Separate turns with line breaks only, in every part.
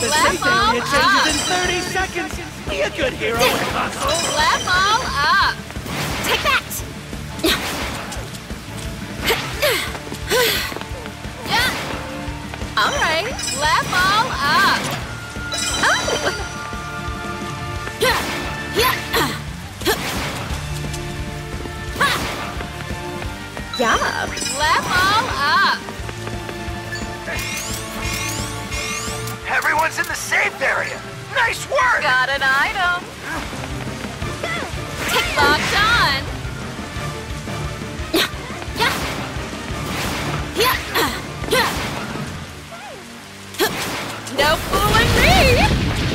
The safe area changes in 30 seconds! Be a good hero and hustle!
Level up! Take that! Yeah. All right, level up! Oh! Yeah. Level up!
Everyone's in the safe area! Nice work!
Got an item! Take locked on! No fooling me!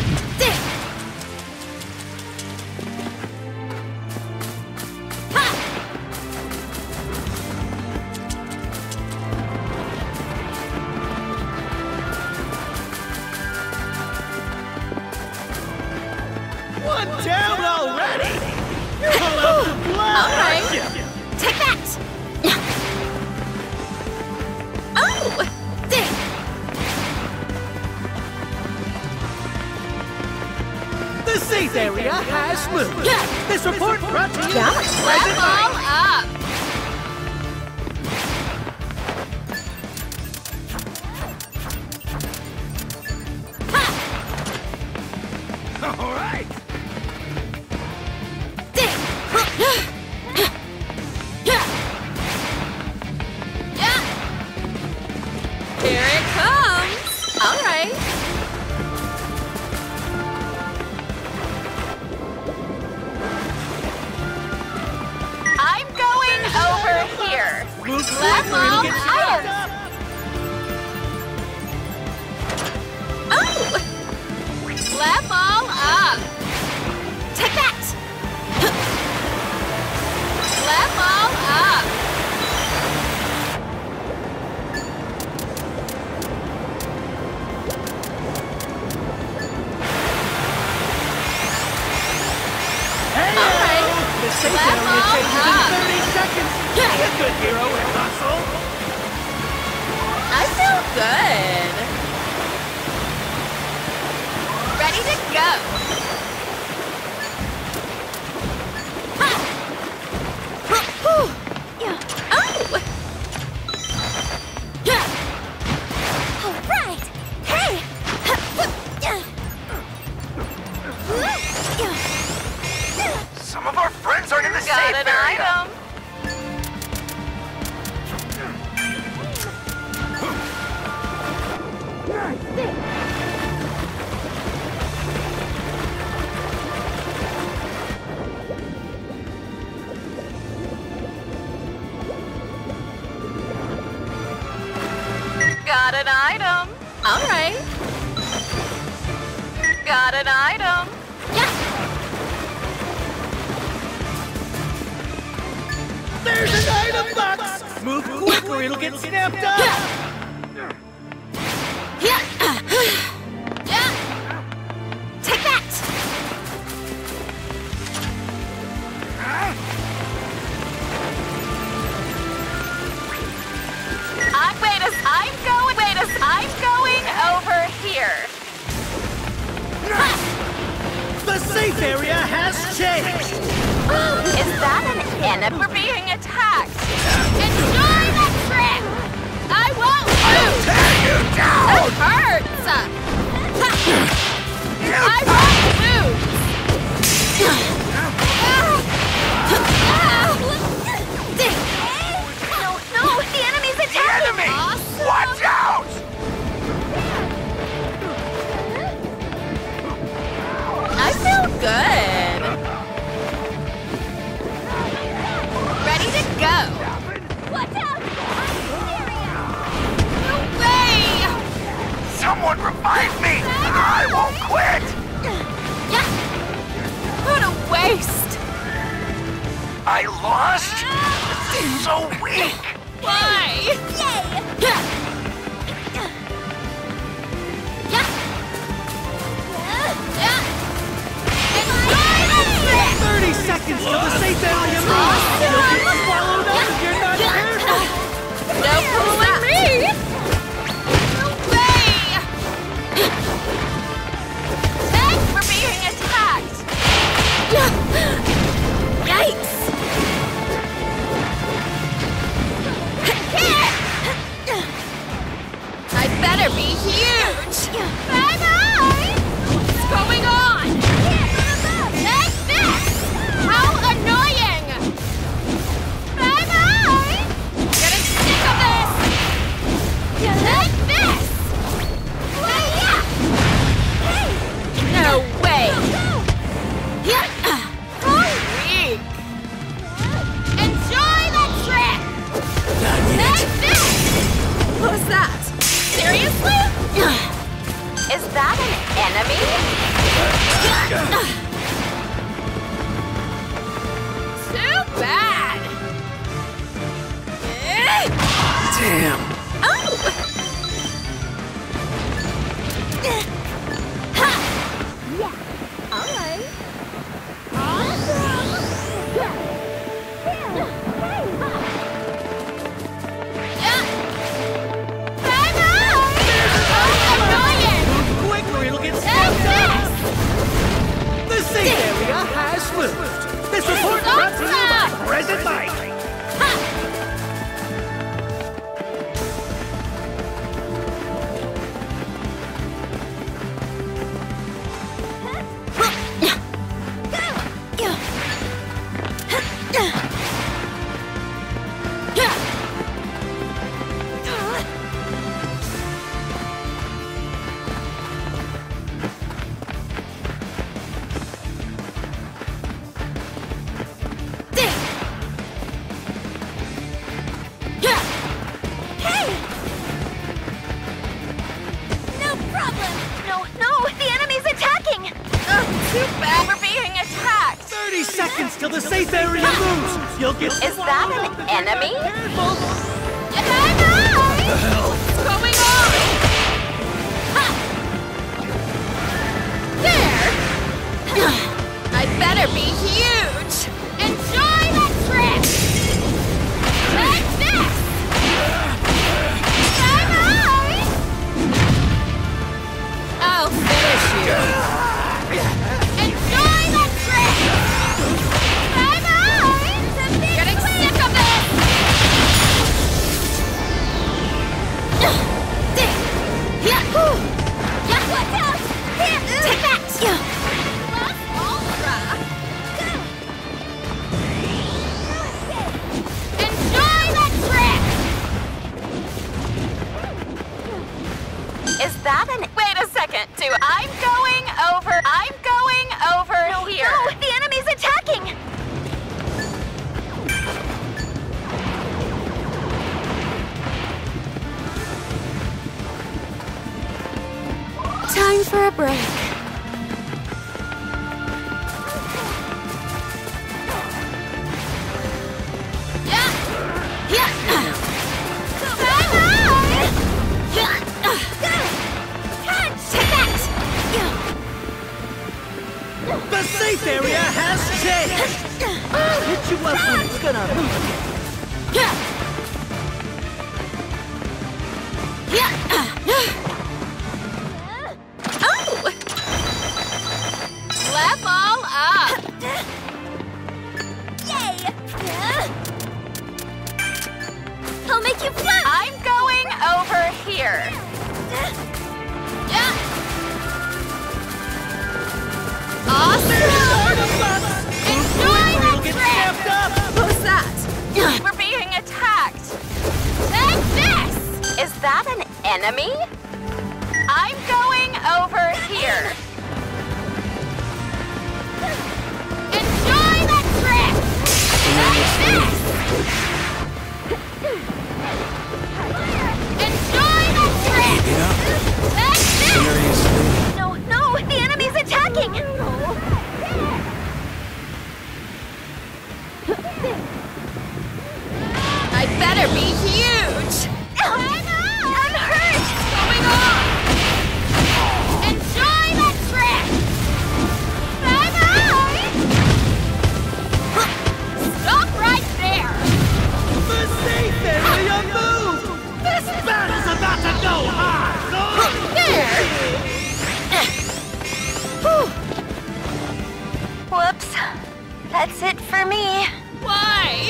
One down already! You're all out of blood!
All right.
aren't you?
Take that! Oh!
The safe area has moved! This report brought to you by Present
Level
Night.
up!
All right!
Here it comes! All right. I'm going over here.
Move quickly,
Level
it'll get you
up!
back up!
Oh! Level up! Take that! Level up!
Hey!
All right.
The safe
Level
area changes
up.
in 30 seconds! Be a good hero and hustle!
I feel good. Ready to go. Ha! Oh! All right. Hey!
Some of our friends aren't in the
Got
safe
an
area!
item. Got an item. All right. Got an item. Yeah.
There's an item box! Move quick or it'll get snapped up!
Yeah. Yeah. Take that. I'm going over here.
The safe area has changed!
Is that an enemy for being attacked? Enjoy the trip! I won't lose!
Tear you down!
It hurts! I won't lose! No, the enemy's attacking!
Enemy!
Awesome.
Watch out!
I feel good. Ready to go. Watch out! No way!
Someone revive me! I won't quit!
Yeah. What a waste!
I lost? So weak!
Why? Yay! Yeah. Yeah. Yeah. Enjoy the trip!
30 seconds till the safe area moves!
Awesome.
You'll get swallowed up if you're not careful!
No fooling me! No way! Too bad!
Damn.
Oh! Yeah, alright.
Quick or it'll get swept up. The safe area has moved. This report brought to you by Present Mike. Till the safe area moves, you'll get.
Is that an enemy?
Careful!
What the hell? What's going on? Ha! There! I better be huge! Enjoy the trip! Like this! Bye-bye! I'll finish you! Enjoy the trip! Getting sick of this! Watch out! Here, take that! Last Ultra! Enjoy the trip! Is that an... Wait a second. I'm going over here. No, the enemy's attacking! Time for a break.
The safe area has changed! I'll hit you up when it's gonna move again.
Level up! Yay! I'll make you float! I'm going over here. Awesome! Enjoy the trip! Who's that? We're being attacked! Take this! Is that an enemy? I'm going over here. Enjoy the trip! Take this! Enjoy the trip! Take this! No, the enemy's attacking! I better be huge! I'm hurt! What's going on? Enjoy the trip! Bye-bye! Stop right there!
The safe area moved! This battle's about to go hard!
There! Whoops. That's it for me. Why?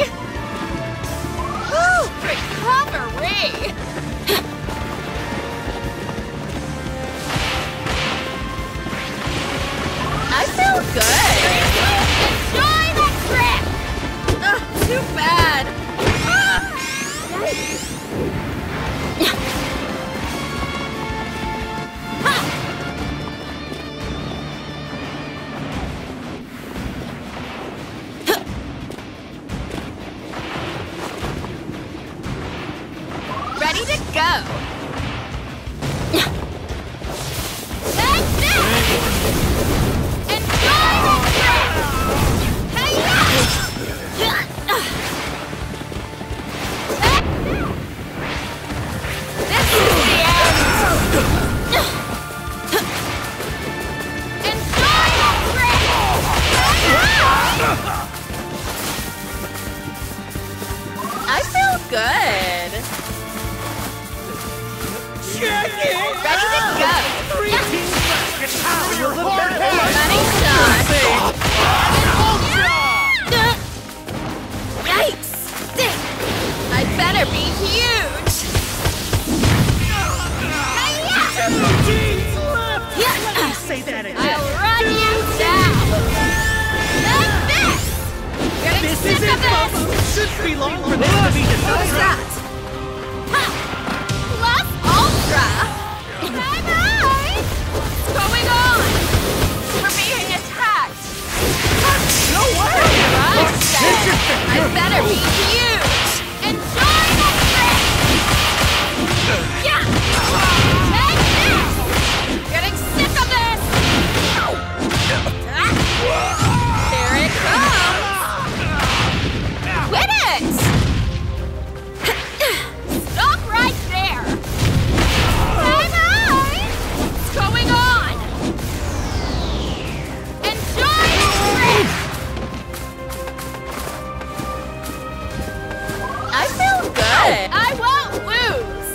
Recovery! I feel good. Enjoy the trip! Ugh, too bad. Ready to go. Take this! Enjoy
you're the best!
Running shot! Yikes! I better be huge!
Jeez, left! Let me say that again!
I'll run you down! Like this! Getting
This
sick
is
of
it,
this!
Momo! Shouldn't be long for this to be
What's
decided!
that? Ha! Plus Ultra! Bye-bye! What's going on? We're being attacked!
No way!
I said I better be huge! Enjoy the trip! Yeah! Take this! Getting sick of this! Here it comes! Quit it! Stop right there! Bye-bye! What's going on? Enjoy the trip! I feel good. I won't lose.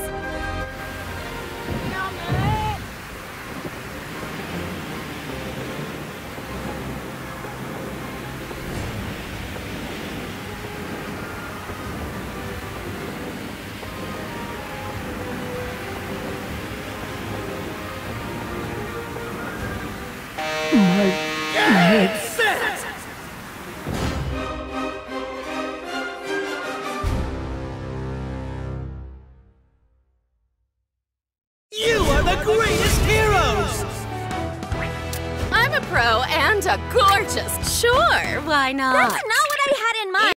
Set! You are the greatest heroes!
I'm a pro and a gorgeous. Sure, why not?
That's not what I had